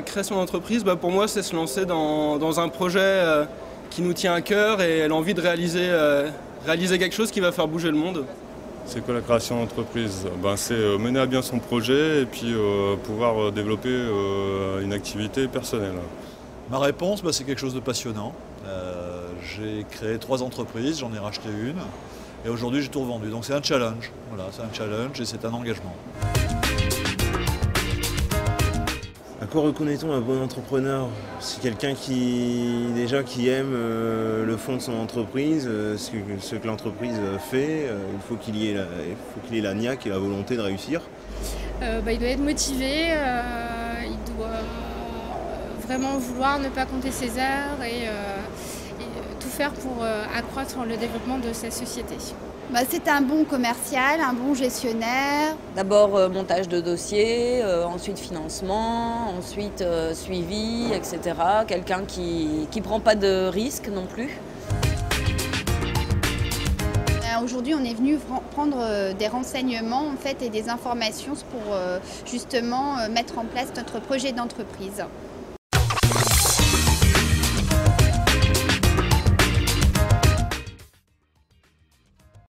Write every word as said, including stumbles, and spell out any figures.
créer son entreprise, bah, pour moi, c'est se lancer dans, dans un projet euh, qui nous tient à cœur et l'envie de réaliser, euh, réaliser quelque chose qui va faire bouger le monde. C'est quoi la création d'entreprise? Ben, c'est euh, mener à bien son projet et puis euh, pouvoir euh, développer euh, une activité personnelle. Ma réponse, bah, c'est quelque chose de passionnant. Euh, j'ai créé trois entreprises, j'en ai racheté une et aujourd'hui j'ai tout revendu. Donc c'est un challenge, voilà, c'est un challenge et c'est un engagement. À quoi reconnaît-on un bon entrepreneur? C'est quelqu'un qui déjà qui aime euh, le fond de son entreprise, euh, ce, que, ce que l'entreprise fait. Euh, il faut qu'il y ait la, il faut qu'il ait la niaque et la volonté de réussir. Euh, bah, il doit être motivé, euh, il doit vraiment vouloir ne pas compter ses heures et, euh, et tout faire pour euh, accroître le développement de sa société. Bah, c'est un bon commercial, un bon gestionnaire. D'abord euh, montage de dossier, euh, ensuite financement, ensuite euh, suivi, et cetera. Quelqu'un qui ne prend pas de risques non plus. Aujourd'hui, on est venu prendre des renseignements en fait, et des informations pour justement mettre en place notre projet d'entreprise.